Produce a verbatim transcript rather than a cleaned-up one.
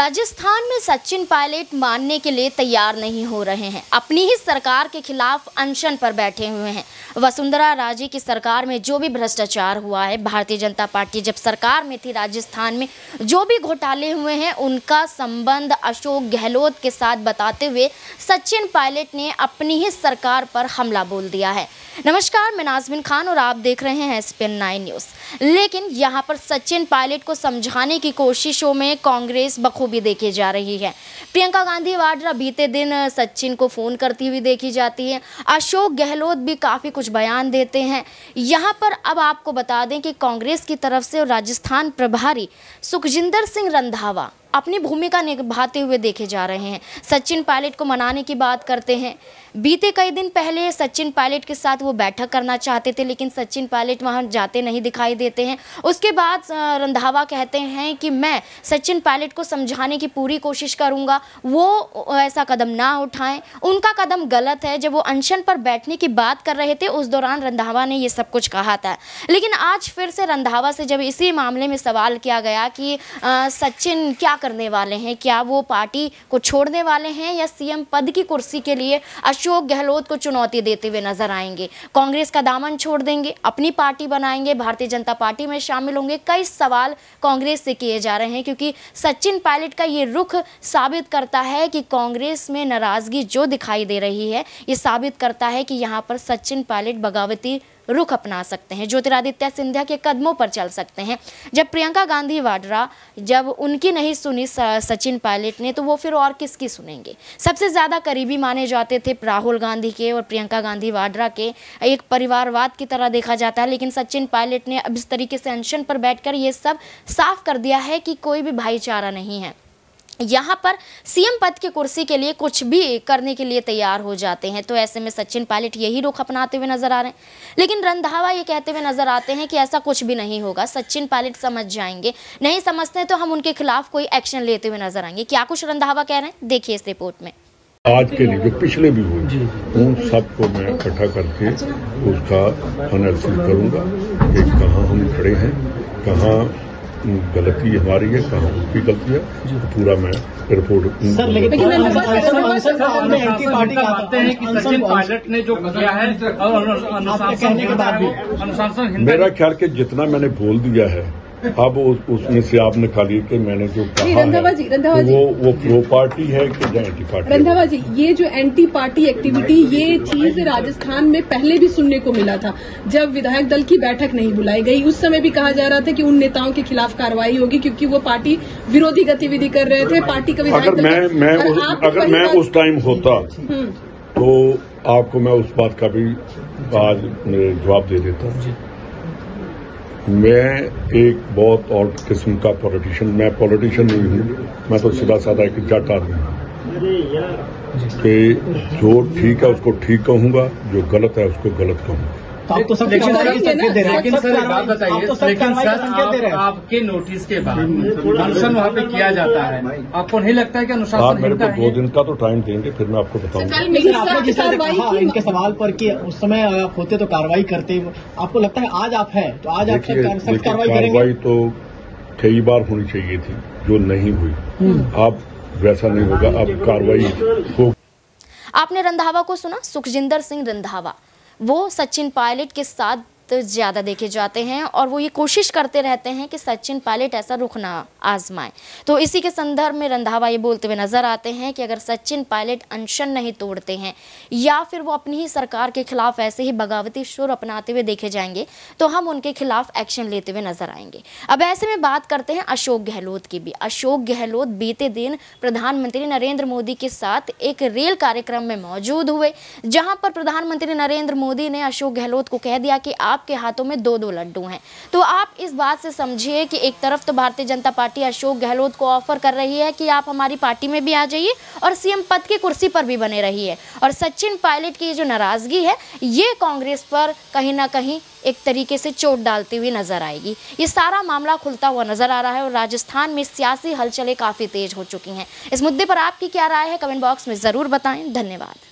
राजस्थान में सचिन पायलट मानने के लिए तैयार नहीं हो रहे हैं। अपनी ही सरकार के खिलाफ अनशन पर बैठे हुए हैं। वसुंधरा राजे की सरकार में जो भी भ्रष्टाचार हुआ है, भारतीय जनता पार्टी जब सरकार में थी राजस्थान में जो भी घोटाले हुए हैं, उनका संबंध अशोक गहलोत के साथ बताते हुए सचिन पायलट ने अपनी ही सरकार पर हमला बोल दिया है। नमस्कार, मैं नाज़मीन खान और आप देख रहे हैं S P N nine news. लेकिन यहाँ पर सचिन पायलट को समझाने की कोशिशों में कांग्रेस बखूबी देखी जा रही है। प्रियंका गांधी वाड्रा बीते दिन सचिन को फ़ोन करती हुई देखी जाती है। अशोक गहलोत भी काफ़ी कुछ बयान देते हैं। यहाँ पर अब आपको बता दें कि कांग्रेस की तरफ से राजस्थान प्रभारी सुखजिंदर सिंह रंधावा अपनी भूमिका निभाते हुए देखे जा रहे हैं। सचिन पायलट को मनाने की बात करते हैं। बीते कई दिन पहले सचिन पायलट के साथ वो बैठक करना चाहते थे, लेकिन सचिन पायलट वहां जाते नहीं दिखाई देते हैं। उसके बाद रंधावा कहते हैं कि मैं सचिन पायलट को समझाने की पूरी कोशिश करूंगा, वो ऐसा कदम ना उठाएं, उनका कदम गलत है। जब वो अनशन पर बैठने की बात कर रहे थे, उस दौरान रंधावा ने ये सब कुछ कहा था। लेकिन आज फिर से रंधावा से जब इसी मामले में सवाल किया गया कि आ, सचिन क्या करने वाले हैं, क्या वो पार्टी को छोड़ने वाले हैं या सीएम पद की कुर्सी के लिए अशोक गहलोत को चुनौती देते हुए नजर आएंगे, कांग्रेस का दामन छोड़ देंगे, अपनी पार्टी बनाएंगे, भारतीय जनता पार्टी में शामिल होंगे, कई सवाल कांग्रेस से किए जा रहे हैं। क्योंकि सचिन पायलट का ये रुख साबित करता है कि कांग्रेस में नाराजगी जो दिखाई दे रही है, ये साबित करता है कि यहाँ पर सचिन पायलट बगावती रुख अपना सकते हैं, ज्योतिरादित्य सिंधिया के कदमों पर चल सकते हैं। जब प्रियंका गांधी वाड्रा जब उनकी नहीं सुनी सचिन पायलट ने, तो वो फिर और किसकी सुनेंगे। सबसे ज़्यादा करीबी माने जाते थे राहुल गांधी के और प्रियंका गांधी वाड्रा के, एक परिवारवाद की तरह देखा जाता है। लेकिन सचिन पायलट ने अब इस तरीके से अनशन पर बैठकर ये सब साफ कर दिया है कि कोई भी भाईचारा नहीं है। यहाँ पर सीएम पद की कुर्सी के लिए कुछ भी करने के लिए तैयार हो जाते हैं। तो ऐसे में सचिन पायलट यही रुख अपनाते हुए नजर आ रहे हैं। लेकिन रंधावा ये कहते हुए नजर आते हैं कि ऐसा कुछ भी नहीं होगा, सचिन पायलट समझ जाएंगे, नहीं समझते तो हम उनके खिलाफ कोई एक्शन लेते हुए नजर आएंगे। क्या कुछ रंधावा कह रहे हैं, देखिए इस रिपोर्ट में। आज के लिए जो पिछले भी हुए उन सबको मैं इकट्ठा करके उसका एनालिसिस करूंगा कि कहाँ हम खड़े हैं, कहाँ गलती हमारी है, कहाँ उसकी गलती है, तो पूरा मैं रिपोर्ट। सर लेकिन एंटी पार्टी कहते हैं कि सचिन पायलट ने जो किया है अनुशासन के बाद भी अनुशासन, मेरा ख्याल के जितना मैंने बोल दिया है अब उस, उसमें से आप निकालिए कि मैंने जो कहा रंधावा जी, रंधावा जी, वो वो प्रो पार्टी है कि एंटी पार्टी। रंधावा जी, ये जो एंटी पार्टी एक्टिविटी, ये चीज राजस्थान में पहले भी सुनने को मिला था। जब विधायक दल की बैठक नहीं बुलाई गई, उस समय भी कहा जा रहा था कि उन नेताओं के खिलाफ कार्रवाई होगी क्योंकि वो पार्टी विरोधी गतिविधि कर रहे थे। पार्टी का विधायक अगर मैं मैं उस, अगर मैं उस टाइम होता तो आपको मैं उस बात का भी आज जवाब दे देता। मैं एक बहुत और किस्म का पॉलिटिशियन, मैं पॉलिटिशियन नहीं हूँ, मैं तो सीधा साधा एक जट आदमी हूँ कि जो ठीक है उसको ठीक कहूँगा, जो गलत है उसको गलत कहूँगा। आप तो सब लेकिन सर संकेत दे रहे हैं, लेकिन सर एक बात बताइए, लेकिन सर आपके नोटिस के बाद अनशन वहाँ पे किया जाता है, आपको नहीं लगता है कि अनुशासन? आप मेरे को दो दिन का तो टाइम देंगे, फिर मैं आपको बताऊंगा। आपने जिस तरह कहा इनके सवाल पर कि उस समय आप होते तो कार्रवाई करते, आपको लगता है आज आप है तो आज आप सख्त कार्रवाई करेंगे? कार्रवाई तो कई बार होनी चाहिए थी, जो नहीं हुई। अब वैसा नहीं होगा, अब कार्रवाई हो। आपने रंधावा को सुना, सुखजिंदर सिंह रंधावा, वो सचिन पायलट के साथ ज़्यादा देखे जाते हैं और वो ये कोशिश करते रहते हैं कि सचिन पायलट ऐसा रुख ना आजमाएं। तो इसी के संदर्भ में रंधावा ये बोलते हुए नजर आते हैं कि अगर सचिन पायलट अनशन नहीं तोड़ते हैं या फिर वो अपनी ही सरकार के खिलाफ ऐसे ही बगावती सुर अपनाते हुए देखे जाएंगे, तो हम उनके खिलाफ एक्शन लेते हुए नजर आएंगे। अब ऐसे में बात करते हैं अशोक गहलोत की भी। अशोक गहलोत बीते दिन प्रधानमंत्री नरेंद्र मोदी के साथ एक रेल कार्यक्रम में मौजूद हुए, जहां पर प्रधानमंत्री नरेंद्र मोदी ने अशोक गहलोत को कह दिया कि आप आपके हाथों में दो दो लड्डू हैं। तो आप इस बात से समझिए कि एक तरफ तो भारतीय जनता पार्टी अशोक गहलोत को ऑफर कर रही है कि आप हमारी पार्टी में भी आ जाइए और सीएम पद की कुर्सी पर भी बने रहिए, और सचिन पायलट की जो नाराजगी है ये कांग्रेस पर कहीं ना कहीं एक तरीके से चोट डालती हुई नजर आएगी। ये सारा मामला खुलता हुआ नजर आ रहा है और राजस्थान में सियासी हलचलें काफी तेज हो चुकी हैं। इस मुद्दे पर आपकी क्या राय है, कमेंट बॉक्स में जरूर बताएं। धन्यवाद।